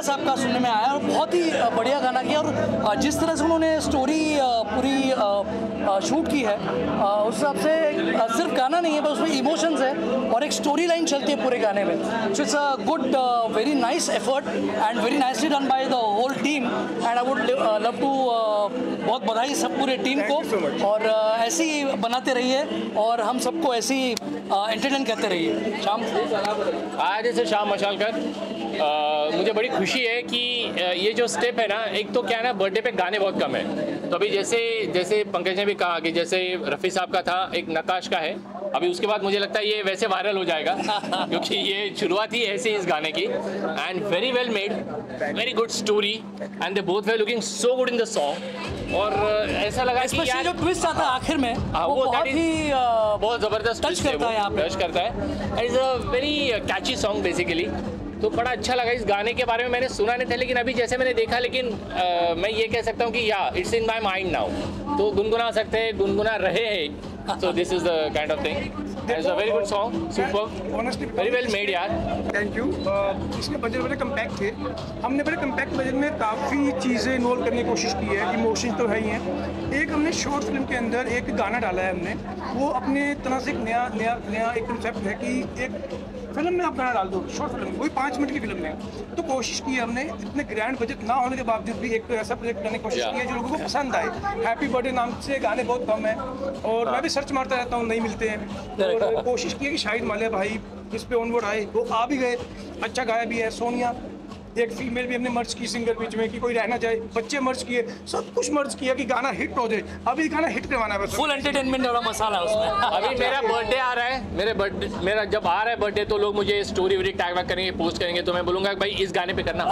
साहब का सुनने में आया और बहुत ही बढ़िया गाना किया। और जिस तरह से उन्होंने स्टोरी पूरी शूट की है उस हिसाब से सिर्फ गाना नहीं है बस उसमें इमोशंस है और एक स्टोरी लाइन चलती है पूरे गाने में। So it's a good very nice effort and very nicely done by the whole team and I would love to बहुत बधाई सब पूरे टीम को और ऐसे ही बनाते रहिए और हम सबको ऐसे ही एंटरटेन करते रहिए। शाम आज से शाम मशालकर मुझे बड़ी खुशी है कि ये जो स्टेप है ना, एक तो क्या है ना, बर्थडे पे गाने बहुत कम है। तो अभी जैसे पंकज ने भी कहा कि जैसे रफ़ी साहब का था, एक नकाश का है, अभी उसके बाद मुझे लगता है ये वैसे वायरल हो जाएगा क्योंकि ये शुरुआत ही ऐसी इस गाने की। And very well made, very good story and they both were looking so good in the song. और ऐसा लगा कि यार जो ट्विस्ट आता है आखिर में वो बहुत ज़बरदस्त टच करता है, टच करता है। It's a very catchy song basically. तो बड़ा अच्छा लगा। इस गाने के बारे में मैंने सुना नहीं था लेकिन अभी जैसे मैंने देखा, लेकिन मैं ये कह सकता हूँ कि या it's in my mind now, तो गुनगुना सकते हैं, गुनगुना रहे हैं। So this is the kind of thing. It's a very good song, superb, very well made यार। Thank you. इसमें बजट बड़े कम्पैक्ट थे, हमने बड़े कम्पैक्ट बजट में काफ़ी चीज़ें इन्वॉल्व करने की कोशिश की है। इमोशन तो है ही हैं। एक हमने शॉर्ट फिल्म के अंदर एक गाना डाला है हमने, वो अपने तरह से एक नया एक कंसेप्ट है कि एक फिल्म में आप गाना डाल दो, शॉर्ट फिल्म वही 5 मिनट की फिल्म में। तो कोशिश की है हमने, इतने ग्रैंड बजट ना होने के बावजूद भी एक ऐसा प्रोजेक्ट करने की कोशिश की है जो लोगों को पसंद आए। हैप्पी बर्थडे नाम से गाने बहुत कम है और मैं भी सर्च मारता रहता हूँ, नहीं मिलते हैं। और कोशिश की है कि शाहिद मालिया भाई इस पे ऑनवर्ड आए, वो आ भी गए, अच्छा गाया भी है। सोनिया एक फीमेल भी हमने मर्ज की सिंगर बीच में कि कोई रहना चाहे, बच्चे मर्ज किए, सब कुछ मर्ज किया कि गाना हिट हो जाए। अभी गाना हिट करवाना है, फुल एंटरटेनमेंट वाला मसाला है उसमें। अभी मेरा बर्थडे आ रहा है, मेरा जब आ रहा है बर्थडे तो लोग मुझे स्टोरी वीडियो टैग वैग करेंगे, पोस्ट करेंगे, तो मैं बोलूँगा भाई इस गाने पे करना।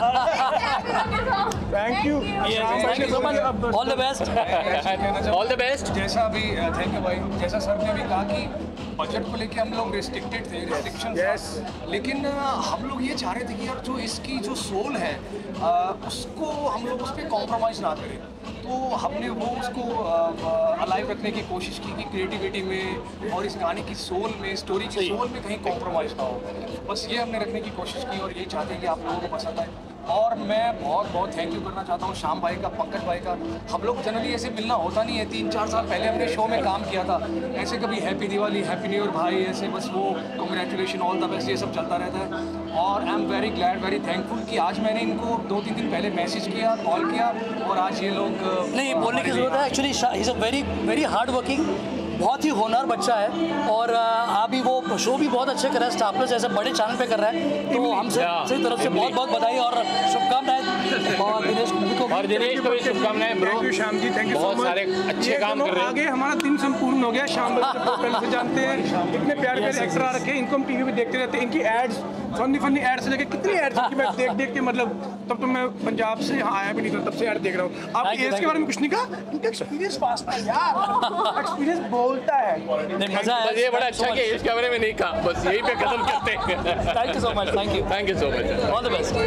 Thank you, thank you so much, all the best, all the best. जैसा अभी थैंक यू भाई, जैसा सर ने भी कहा कि बजट को लेके हम लोग रिस्ट्रिक्टेड थे, रिस्ट्रिक्शन लेकिन हम लोग ये चाह रहे थे कि यार जो इसकी जो सोल है उसको हम लोग उस पर कॉम्प्रोमाइज़ ना करें। तो हमने वो उसको अलाइव रखने की कोशिश की कि क्रिएटिविटी में और इस गाने की सोल में, स्टोरी की सोल में कहीं कॉम्प्रोमाइज़ ना हो। बस ये हमने रखने की कोशिश की और यही चाहते हैं कि आप लोगों को पसंद आए। और मैं बहुत बहुत थैंक यू करना चाहता हूँ श्याम भाई का, पंकज भाई का। हम लोग जनरली ऐसे मिलना होता नहीं है, 3-4 साल पहले हमने शो में काम किया था, ऐसे कभी happy Diwali, happy new year भाई, ऐसे बस वो कॉन्ग्रेचुलेशन, ऑल द बेस्ट, ये सब चलता रहता है। और I am very glad, very thankful कि आज मैंने इनको 2-3 दिन पहले मैसेज किया, कॉल किया और आज ये लोग नहीं बोलने की ज़रूरत है। Actually he is a very very hard working, बहुत ही होनहार बच्चा है और अभी वो शो भी बहुत अच्छे कर रहा है, स्टार प्लस जैसे बड़े चैनल पे कर रहा है। तो हमसे तरफ से बहुत बहुत बधाई और शुभकामनाएं। और दिनेश को भी शुभकामनाएं bro. Shyam ji thank you, बहुत सारे अच्छे काम कर रहे हैं। आगे हमारा दिन संपूर्ण हो गया। श्याम भाई से जानते हैं, इतने प्यारे प्यारे एक्टर आ रखे हैं, इनको हम टीवी पे देखते रहते हैं। इनकी एड्स, फनी एड्स लेके कितनी एड्स की मैं देख के मतलब तब तो मैं पंजाब से यहाँ आया भी नहीं था, तब से एड देख रहा हूँ। आप एज के बारे में कुछ नहीं कहा, इनका एक्सपीरियंस फास्ट है यार, एक्सपीरियंस बोलता है। मजा है, ये बड़ा अच्छा कि इस कैमरे में नहीं कहा, बस यही पे खत्म करते हैं। Thank you so much, thank you so much, all the best.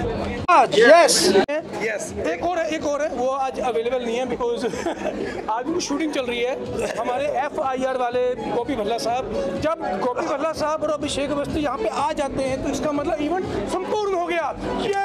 Yes एक और है वो आज अवेलेबल नहीं है बिकॉज आज भी शूटिंग चल रही है। हमारे FIR वाले गोपी भल्ला साहब, जब गोपी भल्ला साहब और अभिषेक अवस्थी यहाँ पे आ जाते हैं तो इसका मतलब इवेंट संपूर्ण हो गया।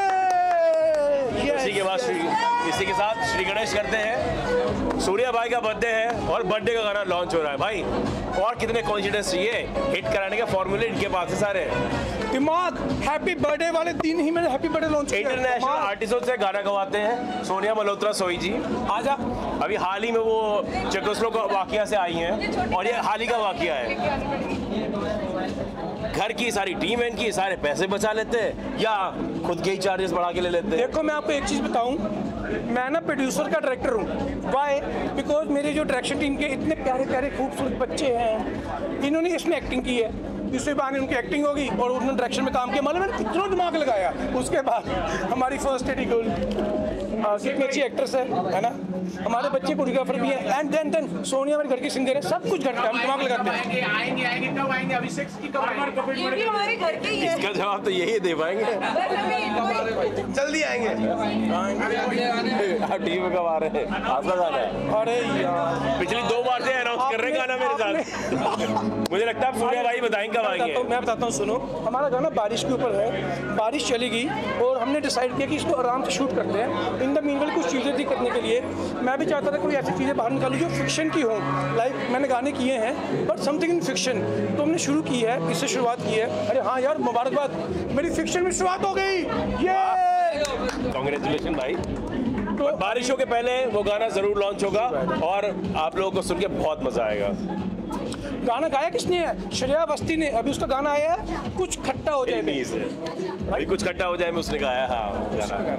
इसी के साथ श्री गणेश करते हैं। सूर्या भाई का बर्थडे है और बर्थडे का गाना लॉन्च हो रहा है भाई, और कितने कॉन्फिडेंस चाहिए, हिट कराने के फॉर्मूले इनके पास है सारे। दिमाग हैप्पी बर्थडे वाले दिन ही मैंने हैप्पी बर्थडे लॉन्च किया। इंटरनेशनल आर्टिस्टों से गाना गवाते हैं सोनिया मल्होत्रा सोई जी। आजा, अभी हाल ही में वो चेकोस्लोवाकिया वाकिया से आई हैं और ये हाल ही का वाकिया है। घर की सारी टीम है इनकी, सारे पैसे बचा लेते हैं या खुद के ही चार्जेस बढ़ा के ले लेते हैं। देखो मैं आपको एक चीज़ बताऊं, मैं ना प्रोड्यूसर का डायरेक्टर हूँ। वाई? बिकॉज मेरे जो डायरेक्शन टीम के इतने प्यारे प्यारे खूबसूरत बच्चे हैं, इन्होंने इसमें एक्टिंग की है, इससे बहाने उनकी एक्टिंग होगी और उन्होंने डायरेक्शन में काम किया। मतलब मैंने कितना दिमाग लगाया। उसके बाद हमारी फर्स्ट एडी गर्ल कितनी अच्छी एक्ट्रेस है ना, हमारे बच्चे कोरियोग्राफर भी हैं, एंड देन सोनिया मेरे घर की सिंगर है, सब कुछ घर का हम दिमाग लगाते हैं। आएंगे कब आएंगे? अभिषेक की कब आएंगे? ये भी हमारे घर के ही है। इसका जवाब तो यही दे पाएंगे, जल्दी आएंगे। टीवी में कब आ रहे हैं? आपका गाना है। अरे यार पिछली 2 बार से अनाउंस कर रहे हैं गाना मेरे साथ। मुझे लगता है सूर्या भाई बताएंगे कब आएंगे। मैं बताता हूँ, सुनो, हमारा गाना बारिश के ऊपर है। बारिश चली गई और हमने डिसाइड किया कि इसको आराम से शूट करते हैं। इन द मीनवेल कुछ चीज़ें थी करने के लिए। मैं भी चाहता था कोई ऐसी चीज़ें बाहर निकालूँ जो फिक्शन की हो। लाइक मैंने गाने किए हैं बट समथिंग इन फिक्शन, तो हमने शुरू की है, इससे शुरुआत की है। अरे हाँ यार, मुबारकबाद, मेरी फिक्शन में शुरुआत हो गई। ये कांग्रेचुलेशन भाई। तो बारिशों के पहले वो गाना जरूर लॉन्च होगा और आप लोगों को सुन के बहुत मजा आएगा। गाना गाया किसने है? श्रेया अवस्थी ने। अभी उसका गाना आया है कुछ खट्टा हो जाए, भाई कुछ खट्टा हो जाए में उसने गाया। हाँ गाना।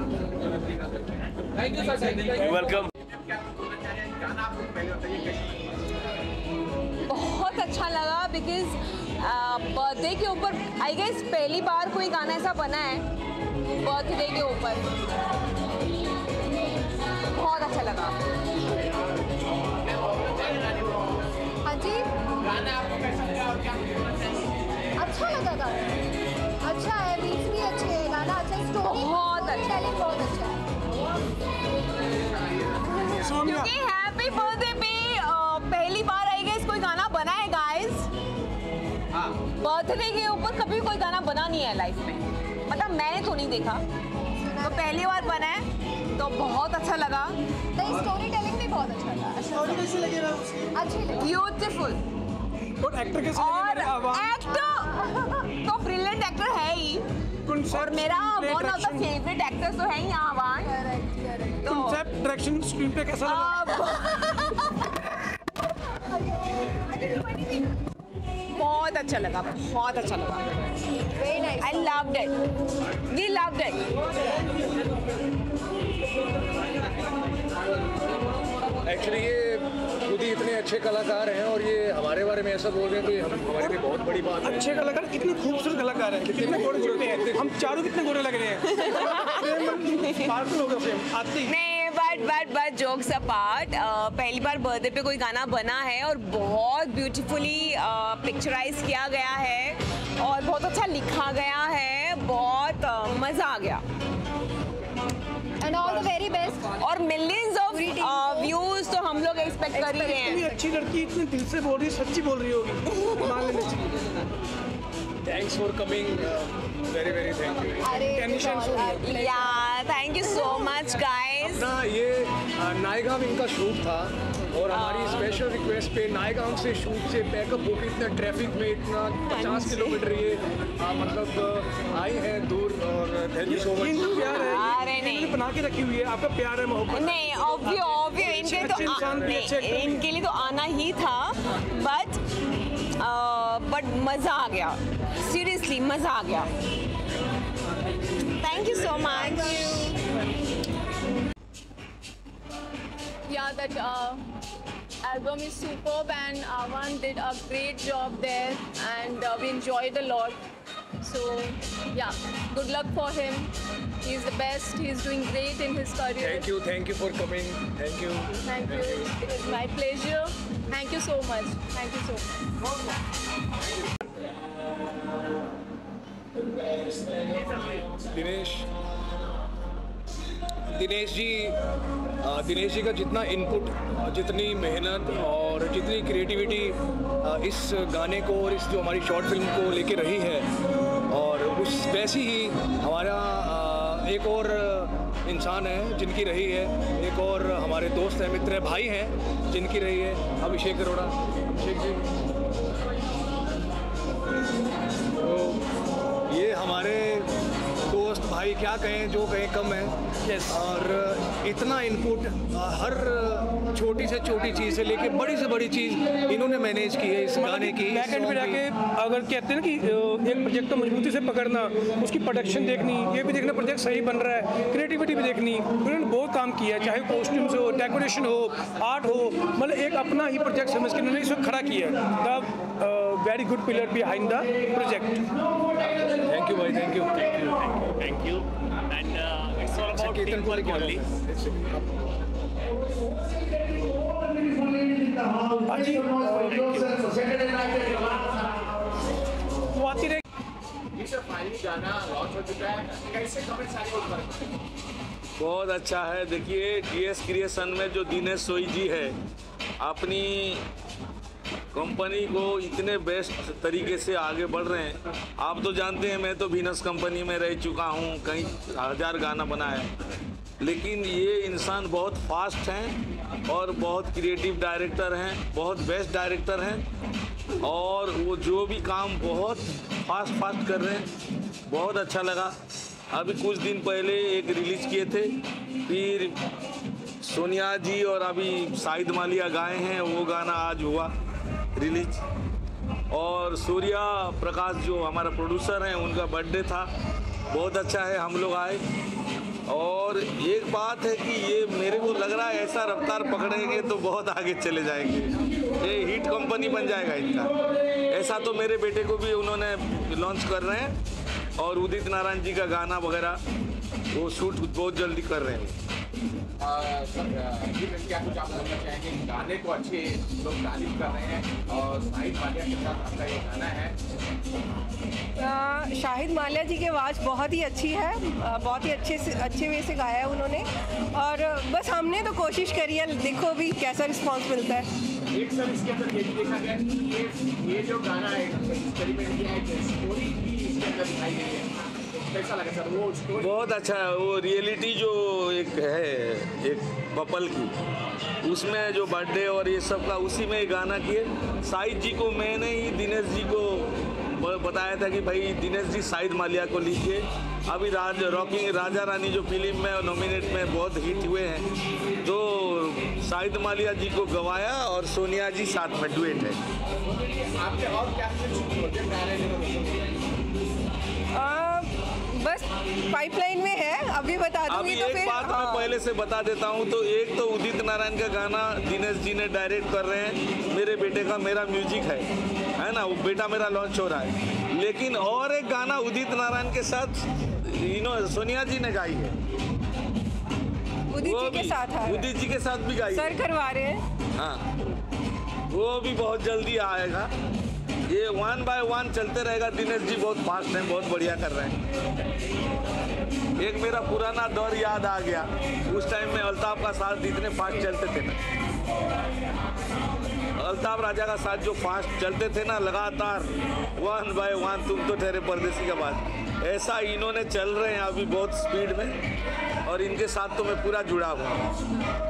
वेलकम। बहुत अच्छा लगा बिकॉज बर्थडे के ऊपर आई गेस पहली बार कोई गाना ऐसा बना है बर्थडे के ऊपर। बहुत अच्छा लगा। हाँ जी, गाना आपको कैसा लगा और क्या अच्छा लगा? गाना अच्छा है, बीट्स भी अच्छे हैं, गाना अच्छा है, स्टोरी बहुत अच्छा है, बहुत अच्छा है। क्योंकि हैप्पी बर्थडे पे पहली बार आई गेस कोई गाना बना है गाइस। बर्थडे के ऊपर कभी कोई गाना बना नहीं है लाइफ में, मतलब मैंने तो नहीं देखा, तो पहली बार बना है तो बहुत अच्छा लगा। स्टोरी टेलिंग भी बहुत अच्छा लगा। स्टोरी कैसी लगी? अच्छी लगी, ब्यूटीफुल। और एक्टर कैसे लगे? और एक्टर तो ब्रिलियंट एक्टर है ही, और मेरा one of the favourite actors तो है ही आवान। तो कॉन्सेप्ट, डायरेक्शन, स्क्रीन पे कैसा लगा? बहुत अच्छा लगा, बहुत अच्छा लगा। Very nice. I loved it. We loved it. Actually ये खुद ही इतने अच्छे कलाकार हैं और ये हमारे बारे में ऐसा बोल रहे हैं तो ये हमारे लिए बहुत बड़ी बात है। अच्छे कलाकार, कितने खूबसूरत कलाकार हैं, कितने गोरे छोटे हैं, हम चारों कितने गोरे लग रहे हैं। नहीं, बट जोक्स अपार्ट, पहली बार बर्थडे पे कोई गाना बना है और बहुत ब्यूटीफुली पिक्चराइज किया गया है और बहुत अच्छा लिखा गया है, बहुत मज़ा आ गया। And all the very best. और मिलियंस ऑफ व्यूज तो हम लोग एक्सपेक्ट कर ही रहे हैं। इतनी अच्छी लड़की इतने दिल से बोल रही है, सच्ची बोल रही होगी, मान लेना चाहिए। Thanks for coming, very very thank you. या thank you so much guys. अपना ये नायगांव इनका शूट था और हमारी स्पेशल रिक्वेस्ट पे नायगांव से शूट से बैकअप होकर इतना ट्रैफिक में इतना 50 किलोमीटर ये मतलब आई है दूर, और थैंक यू सो मच। प्यार है, अरे नहीं बना के रखी हुई है, आपका प्यार है, मोहब्बत नहीं, ऑब्वियस इनके लिए तो आना ही था, बट मज़ा आ गया, सीरियसली मज़ा आ गया। Thank you so much. Yeah, that album is superb and Avan did a great job there and we enjoyed a lot. So yeah, good luck for him. He's the best. He's doing great in his career. Thank you for coming. Thank you. Thank you. It is my pleasure. Thank you so much. Thank you so much. Dinesh ji का जितना input, जितनी मेहनत और जितनी creativity इस गाने को और इस जो हमारी शॉर्ट फिल्म को लेके रही है, और उस वैसी ही हमारा एक और इंसान है जिनकी रही है, एक और हमारे दोस्त हैं, मित्र हैं, भाई हैं जिनकी रही है अभिषेक अरोड़ा। अभिषेक जी, तो ये हमारे दोस्त भाई, क्या कहें, जो कहें कम है। और इतना इनपुट हर छोटी से छोटी चीज़ से लेके बड़ी से बड़ी चीज़ इन्होंने मैनेज की है इस गाने की। बैक एंड पे जाके अगर कहते हैं ना कि एक प्रोजेक्ट को मजबूती से पकड़ना, उसकी प्रोडक्शन देखनी, ये भी देखना प्रोजेक्ट सही बन रहा है, क्रिएटिविटी भी देखनी, उन्होंने बहुत काम किया है, चाहे कॉस्ट्यूम्स हो, डेकोरेशन हो, आर्ट हो, मतलब एक अपना ही प्रोजेक्ट समझ के उन्होंने इसको खड़ा किया है। The very good pillar behind the project. Thank you भाई, thank you, thank you, thank you. And it's all about team work only. बहुत अच्छा है। देखिए GS क्रिएशन में जो दिनेश सोई जी है, अपनी कंपनी को इतने बेस्ट तरीके से आगे बढ़ रहे हैं। आप तो जानते हैं मैं तो वीनस कंपनी में रह चुका हूँ, कई 1000 गाना बनाया, लेकिन ये इंसान बहुत फास्ट हैं और बहुत क्रिएटिव डायरेक्टर हैं, बहुत बेस्ट डायरेक्टर हैं और वो जो भी काम बहुत फास्ट कर रहे हैं, बहुत अच्छा लगा। अभी कुछ दिन पहले एक रिलीज़ किए थे, फिर सोनिया जी और अभी शाहिद मालिया गाए हैं, वो गाना आज हुआ रिलीज। और सूर्या प्रकाश जो हमारा प्रोड्यूसर हैं, उनका बर्थडे था, बहुत अच्छा है, हम लोग आए। और एक बात है कि ये मेरे को लग रहा है ऐसा रफ्तार पकड़ेंगे तो बहुत आगे चले जाएंगे, ये हिट कंपनी बन जाएगा इनका। ऐसा तो मेरे बेटे को भी उन्होंने लॉन्च कर रहे हैं और उदित नारायण जी का गाना वगैरह वो शूट बहुत जल्दी कर रहे हैं। सर क्या कुछ आप बोलना चाहेंगे? गाने को अच्छे लोग तारीफ कर रहे हैं और शाहिद मालिया के साथ आपका ये गाना है। शाहिद मालिया जी की आवाज़ बहुत ही अच्छी है, बहुत ही अच्छे वे से गाया है उन्होंने और बस हमने तो कोशिश करी है, देखो भी कैसा रिस्पांस मिलता है। एक सर इसके अंदर ये भी देखा गया कि ये जो गाना है एक्सपेरिमेंट किया है, स्टोरी भी इसके अंदर दिखाई गई है, कैसा लगा सर वो स्टोरी? बहुत अच्छा है, वो रियलिटी जो एक है एक कपल की, उसमें जो बर्थडे और ये सब का उसी में गाना किए। शाहिद जी को मैंने ही दिनेश जी को बताया था कि भाई दिनेश जी शाहिद मालिया को लीजिए। अभी रॉकिंग राजा रानी जो फिल्म में नॉमिनेट में बहुत हिट हुए हैं, तो शाहिद मालिया जी को गवाया और सोनिया जी साथ में डुएट है। आपके और क्या प्रोजेक्ट आ रहे हैं? बस पाइपलाइन में है, अभी बता दूंगी। तो एक फिर बात मैं पहले से बता देता हूँ, तो एक तो उदित नारायण का गाना दिनेश जी ने डायरेक्ट कर रहे हैं, मेरे बेटे का मेरा म्यूजिक है ना, वो बेटा मेरा लॉन्च हो रहा है। लेकिन और एक गाना उदित नारायण के साथ सोनिया जी ने गाई है, उदित जी के साथ है, उदित जी के साथ भी गाई सर करवा रहे हैं। हाँ, वो भी बहुत जल्दी आएगा। ये 1 by 1 चलते रहेगा। दिनेश जी बहुत फास्ट हैं, बहुत बढ़िया कर रहे हैं। एक मेरा पुराना दौर याद आ गया, उस टाइम में अल्ताफ का साथ इतने फास्ट चलते थे ना, अल्ताफ राजा का साथ जो फास्ट चलते थे ना लगातार 1 by 1, तुम तो ठहरे परदेसी का बात, ऐसा इन्होंने चल रहे हैं अभी बहुत स्पीड में और इनके साथ तो मैं पूरा जुड़ा हुआ हूँ।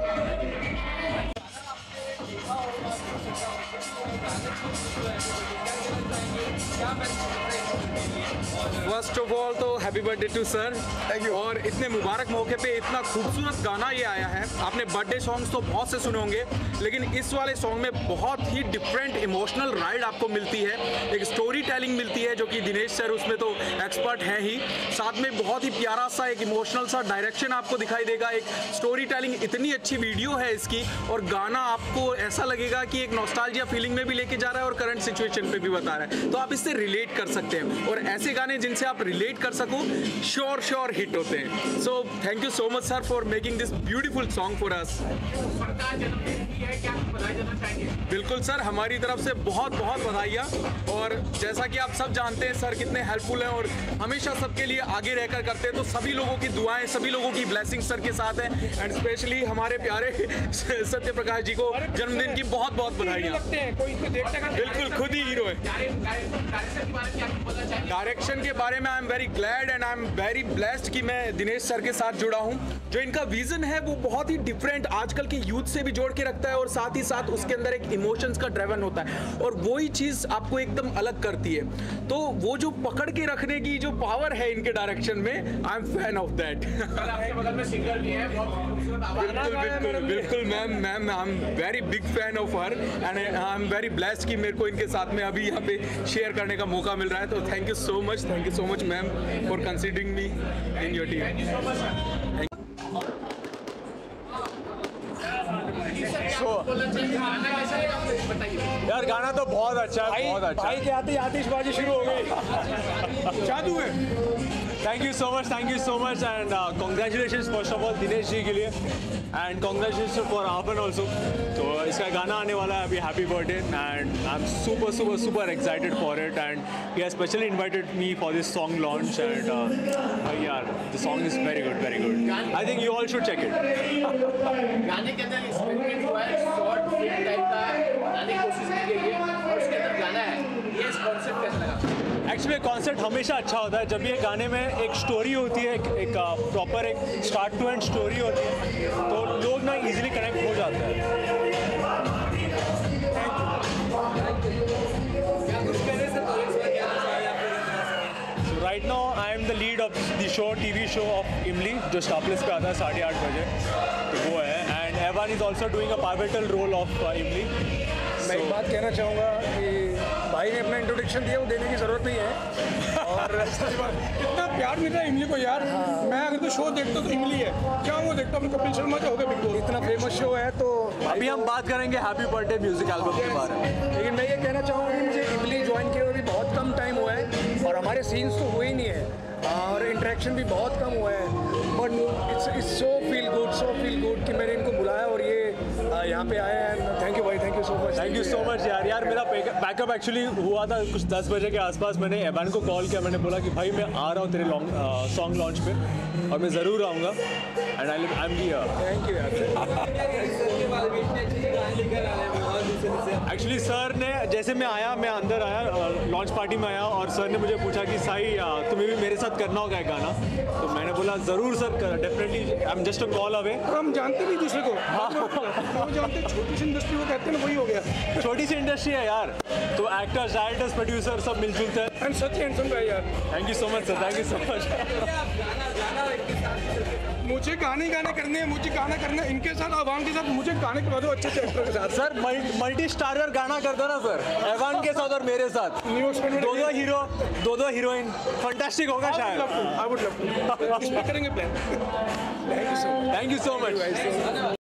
फर्स्ट ऑफ ऑल तो हैप्पी बर्थडे टू सर। और इतने मुबारक मौके पे इतना खूबसूरत गाना ये आया है। आपने बर्थडे सॉन्ग्स तो बहुत से सुने होंगे, लेकिन इस वाले सॉन्ग में बहुत ही डिफरेंट इमोशनल राइड आपको मिलती है, एक स्टोरी टेलिंग मिलती है जो कि दिनेश सर उसमें तो एक्सपर्ट हैं ही, साथ में बहुत ही प्यारा सा एक इमोशनल सा डायरेक्शन आपको दिखाई देगा, एक स्टोरी टेलिंग, इतनी अच्छी वीडियो है इसकी और गाना आपको ऐसा लगेगा कि एक नॉस्टैल्जिया फीलिंग में भी लेके जा रहा है और करंट सिचुएशन पे भी बता रहा है, तो आप इससे रिलेट कर सकते हैं। और ऐसे गाने जिनसे आप रिलेट कर सको श्योर हिट होते हैं। So thank you so much sir for making this beautiful song for us. बिल्कुल सर, हमारी तरफ से बहुत बहुत बधाइयाँ। और जैसा कि आप सब जानते हैं सर कितने हेल्पफुल हैं और हमेशा सबके लिए आगे रहकर करते हैं, तो सभी लोगों की दुआएं, सभी लोगों की ब्लेसिंग सर के साथ हैं। एंड स्पेशली हमारे प्यारे सत्य प्रकाश जी को जन्मदिन की बहुत बहुत बधाइयाँ। बिल्कुल, खुद ही हीरो है। डायरेक्शन के बारे में I am very glad and I am very blessed कि मैं दिनेश सर के साथ जुड़ा हूँ। जो इनका विजन है वो बहुत ही डिफरेंट आजकल के यूथ से भी जोड़ के रखता है और साथ ही साथ उसके अंदर एक इमोशंस का ड्राइवन होता है और वही चीज़ आपको एकदम अलग करती है। तो वो जो पकड़ के रखने की जो पावर है इनके डायरेक्शन में, I am fan of that. बिल्कुल ma'am, I am very big fan of her and I am very blessed कि मेरे को इनके साथ में अभी यहाँ पे शेयर करने का मौका मिल रहा है। तो thank you so much ma'am for considering me in your team. यार गाना तो बहुत अच्छा है, बहुत अच्छा। भाई के आते आतिशबाजी शुरू हो गई, जादू है। Thank you so much and congratulation first of all Dinesh ji के लिए एंड कॉन्ग्रेचुलेशन फॉर आपन ऑल्सो। तो इसका गाना आने वाला है अभी, happy birthday and I am super excited for it and he has specially invited me for this song launch and यार the song is very good. I think you all should check it. गाने के अंदर experiment हुआ है, short film type का बनाने की कोशिश की गई है और उसके अंदर गाना है, ये कॉन्सेप्ट कैसा लगा? एक्चुअली कॉन्सेप्ट हमेशा अच्छा होता है जब ये गाने में एक स्टोरी होती है, एक प्रॉपर एक स्टार्ट टू एंड स्टोरी होती है, तो लोग ना इजीली कनेक्ट हो जाते हैं। Right now I am the lead of the show, TV show of Imli, जो स्टार प्लस पे आता है 8:30 बजे, तो वो है। And Avan is also doing a pivotal role of Imli. मैं एक बात कहना चाहूँगा कि भाई ने अपना इंट्रोडक्शन दिया, वो देने की ज़रूरत नहीं है। और इतना प्यार मिला इमली को यार। मैं अगर तो शो देखता तो इमली है, क्या वो देखता हूँ कपिल शर्मा का होगा बिग बॉस, इतना फेमस शो है। तो अभी हम बात करेंगे हैप्पी बर्थडे म्यूजिक एल्बम के बारे में, लेकिन मैं ये कहना चाहूँगा कि मुझे इमली ज्वाइन किए हुए भी बहुत कम टाइम हुआ है और हमारे सीन्स तो हुए ही नहीं है और इंटरेक्शन भी बहुत कम हुआ है, but it's so feel good कि मैंने इनको बुलाया और ये यहाँ पे आए हैं। थैंक यू भाई, थैंक यू सो मच यार। मेरा बैकअप एक्चुअली हुआ था कुछ 10 बजे के आसपास। मैंने एवन को कॉल किया, मैंने बोला कि भाई मैं आ रहा हूँ तेरे सॉन्ग लॉन्च पे और मैं ज़रूर आऊँगा and I am here. Thank you यार। एक्चुअली सर ने, जैसे मैं अंदर आया लॉन्च पार्टी में आया और सर ने मुझे पूछा कि साई तुम्हें भी मेरे साथ करना होगा एक गाना, तो मैंने बोला ज़रूर sir, definitely I am just a call away. हम जानते भी दूसरे को, हम जानते, छोटी सी इंडस्ट्री को कहते हैं ना, वही हो गया। छोटी सी इंडस्ट्री है यार, तो एक्टर्स, डायरेक्टर्स, प्रोड्यूसर सब मिलजुल हैं। एंड सच हैंडसम भाई यार। Thank you so much sir, thank you so much. मुझे गाने करने हैं, मुझे गाना करना है इनके साथ, अवान के साथ, मुझे गाने करवा दो अच्छे से एक्टर के साथ। सर मल्टी स्टारर गाना कर दो ना सर, एवान के साथ और मेरे साथ, दो हीरो, दो हीरोइन, फंटास्टिक होगा शायद। I would love to. करेंगे plan. Thank you so much.